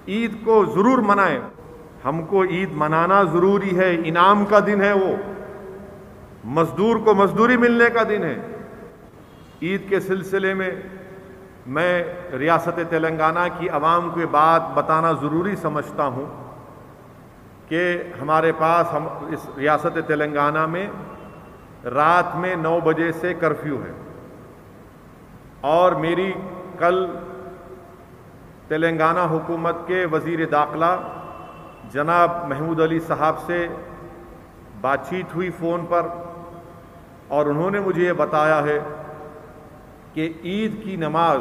عید کو ضرور منائیں. ہم کو عید منانا ضروری ہے. انعام کا دن ہے، وہ مزدور کو مزدوری ملنے کا دن ہے. عید کے سلسلے میں میں ریاست تلنگانہ کی عوام کو یہ بات بتانا ضروری سمجھتا ہوں کہ ہمارے پاس اس ریاست تلنگانہ میں رات میں 9 بجے سے کرفیو ہے، اور میری کل تلنگانہ حکومت کے وزیر داخلہ جناب محمود علی صاحب سے بات چیت ہوئی فون پر، اور انہوں نے مجھے یہ بتایا ہے کہ عید کی نماز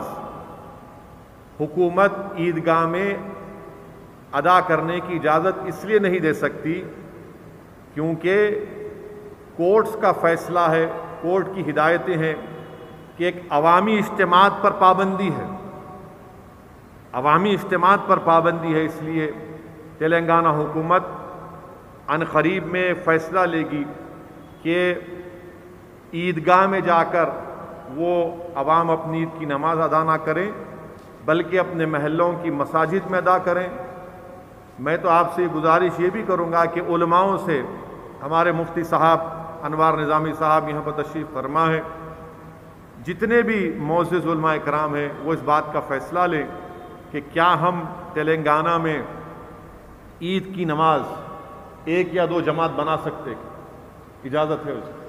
حکومت عیدگاہ میں ادا کرنے کی اجازت اس لیے نہیں دے سکتی کیونکہ کورٹس کا فیصلہ ہے، کورٹ کی ہدایتیں ہیں کہ ایک عوامی اجتماعات پر پابندی ہے، عوامی اجتماعات پر پابندی ہے. اس لیے تلنگانہ حکومت ان قریب میں فیصلہ لے گی کہ عیدگاہ میں جا کر وہ عوام اپنی عید کی نماز ادا نہ کریں بلکہ اپنے محلوں کی مساجد میں ادا کریں. میں تو آپ سے گزارش یہ بھی کروں گا کہ علماؤں سے، ہمارے مفتی صاحب انوار نظامی صاحب یہاں پر تشریف فرما ہے، جتنے بھی معزز علماء کرام ہیں وہ اس بات کا فیصلہ لیں کہ کیا ہم تلنگانہ میں عید کی نماز 1 یا 2 جماعت بنا سکتے ہیں. اجازت ہے اس کی.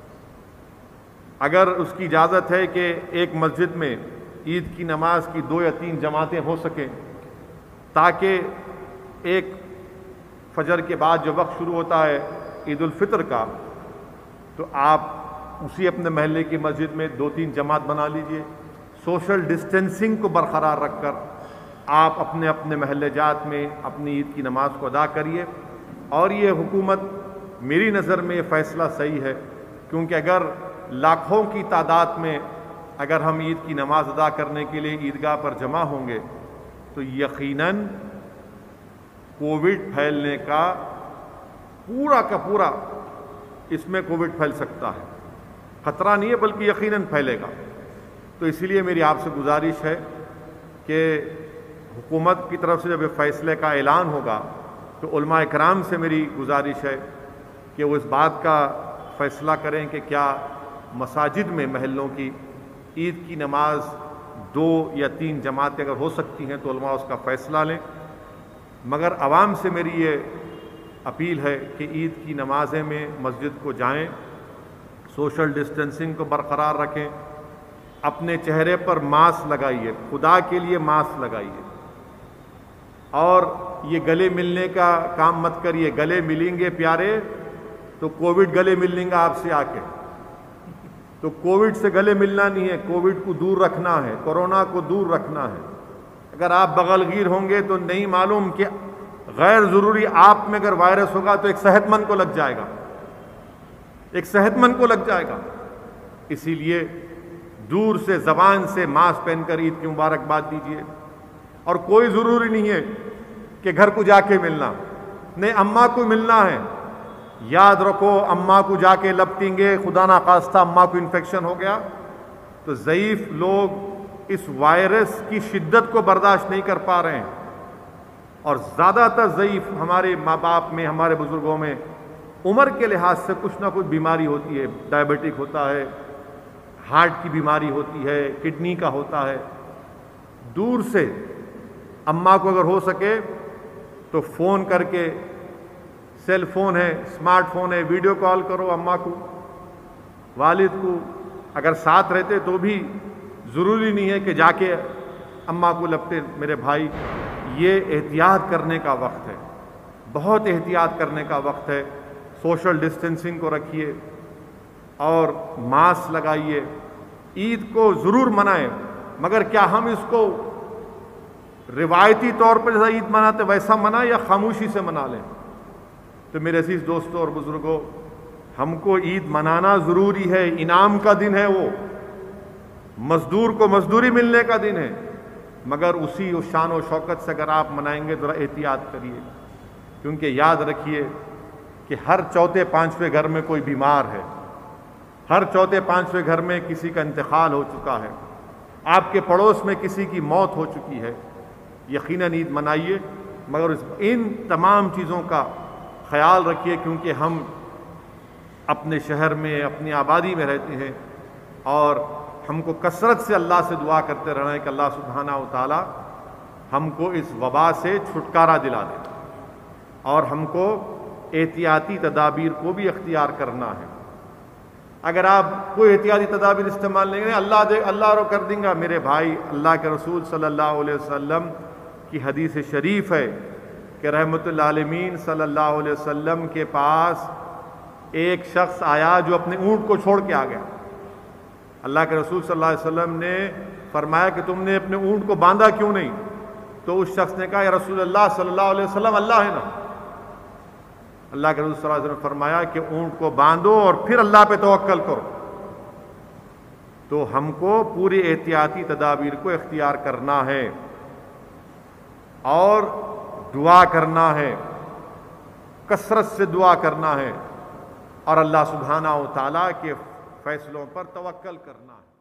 اگر اس کی اجازت ہے کہ ایک مسجد میں عید کی نماز کی 2 یا 3 جماعتیں ہو سکیں تاکہ ایک فجر کے بعد جو وقت شروع ہوتا ہے عید الفطر کا، تو آپ اسی اپنے محلے کی مسجد میں 2-3 جماعت بنا لیجئے. سوشل ڈسٹینسنگ کو برقرار رکھ کر آپ اپنے اپنے محلے جات میں اپنی عید کی نماز کو ادا کریے. اور یہ حکومت میری نظر میں یہ فیصلہ صحیح ہے، کیونکہ اگر لاکھوں کی تعداد میں اگر ہم عید کی نماز ادا کرنے کے لیے عیدگاہ پر جمع ہوں گے تو یقیناً کووڈ پھیلنے کا پورا اس میں کووڈ پھیل سکتا ہے. خطرہ نہیں ہے بلکہ یقیناً پھیلے گا. تو اسی لیے میری آپ سے گزارش ہے کہ حکومت کی طرف سے جب یہ فیصلے کا اعلان ہوگا تو علماء کرام سے میری گزارش ہے کہ وہ اس بات کا فیصلہ کریں کہ کیا مساجد میں محلوں کی عید کی نماز 2 یا 3 جماعتیں اگر ہو سکتی ہیں تو علماء اس کا فیصلہ لیں. مگر عوام سے میری یہ اپیل ہے کہ عید کی نمازیں میں مسجد کو جائیں، سوشل ڈسٹینسنگ کو برقرار رکھیں، اپنے چہرے پر ماسک لگائیے، خدا کے لیے ماسک لگائیے، اور یہ گلے ملنے کا کام مت کریے. گلے ملیں گے پیارے تو کووڈ گلے مل لیں گا آپ سے آ کے. تو کووڈ سے گلے ملنا نہیں ہے، کووڈ کو دور رکھنا ہے، کورونا کو دور رکھنا ہے. اگر آپ بغل گیر ہوں گے تو نہیں معلوم کہ غیر ضروری آپ میں اگر وائرس ہوگا تو ایک صحت مند کو لگ جائے گا، ایک صحت مند کو لگ جائے گا. اسی لیے دور سے زبان سے ماسک پہن کر عید کی مبارکباد دیجیے. اور کوئی ضروری نہیں ہے کہ گھر کو جا کے ملنا، نہیں اماں کو ملنا ہے. یاد رکھو اماں کو جا کے لپٹیں گے، خدا نخواستہ اماں کو انفیکشن ہو گیا تو ضعیف لوگ اس وائرس کی شدت کو برداشت نہیں کر پا رہے ہیں. اور زیادہ تر ضعیف ہمارے ماں باپ میں، ہمارے بزرگوں میں عمر کے لحاظ سے کچھ نہ کچھ بیماری ہوتی ہے. ڈائبٹک ہوتا ہے، ہارٹ کی بیماری ہوتی ہے، کڈنی کا ہوتا ہے. دور سے اماں کو اگر ہو سکے تو فون کر کے، سیل فون ہے، اسمارٹ فون ہے، ویڈیو کال کرو اماں کو، والد کو. اگر ساتھ رہتے تو بھی ضروری نہیں ہے کہ جا کے اماں کو لپٹے. میرے بھائی، یہ احتیاط کرنے کا وقت ہے، بہت احتیاط کرنے کا وقت ہے. سوشل ڈسٹینسنگ کو رکھیے اور ماسک لگائیے. عید کو ضرور منائیں، مگر کیا ہم اس کو روایتی طور پر جیسا عید مناتے ویسا منائیں یا خاموشی سے منا لیں؟ تو میرے عزیز دوستوں اور بزرگوں، ہم کو عید منانا ضروری ہے. انعام کا دن ہے، وہ مزدور کو مزدوری ملنے کا دن ہے. مگر اسی شان و شوکت سے اگر آپ منائیں گے ذرا احتیاط کریے، کیونکہ یاد رکھیے کہ ہر چوتھے پانچویں گھر میں کوئی بیمار ہے، ہر چوتھے پانچویں گھر میں کسی کا انتقال ہو چکا ہے، آپ کے پڑوس میں کسی کی موت ہو چکی ہے. یقیناً عید منائیے، مگر ان تمام چیزوں کا خیال رکھیے، کیونکہ ہم اپنے شہر میں اپنی آبادی میں رہتے ہیں، اور ہم کو کثرت سے اللہ سے دعا کرتے رہنا ہے کہ اللہ سبحانہ و تعالی ہم کو اس وبا سے چھٹکارا دلا دے، اور ہم کو احتیاطی تدابیر کو بھی اختیار کرنا ہے۔ اگر آپ کوئی احتیاطی تدابیر استعمال نہیں کریں، اللہ رو کر دیں گا۔ میرے بھائی، اللہ کے رسول صلی اللہ علیہ وسلم کی حدیث شریف ہے کہ رحمت للعالمین صلی اللہ علیہ وسلم کے پاس ایک شخص آیا جو اپنے اونٹ کو چھوڑ کے آ گیا۔ اللہ کے رسول صلی اللہ علیہ وسلم نے فرمایا کہ تم نے اپنے اونٹ کو باندھا کیوں نہیں؟ تو اس شخص نے کہا یا رسول اللہ صلی اللہ علیہ وسلم، اللہ ہے نا۔ اللہ کے رسول صلی اللہ علیہ وسلم نے فرمایا کہ اونٹ کو باندھو اور پھر اللہ پہ توکل کرو۔ تو ہم کو پوری احتیاطی تدابیر کو اختیار کرنا ہے اور دعا کرنا ہے، کثرت سے دعا کرنا ہے، اور اللہ سبحانہ و تعالیٰ کے فیصلوں پر توکل کرنا ہے۔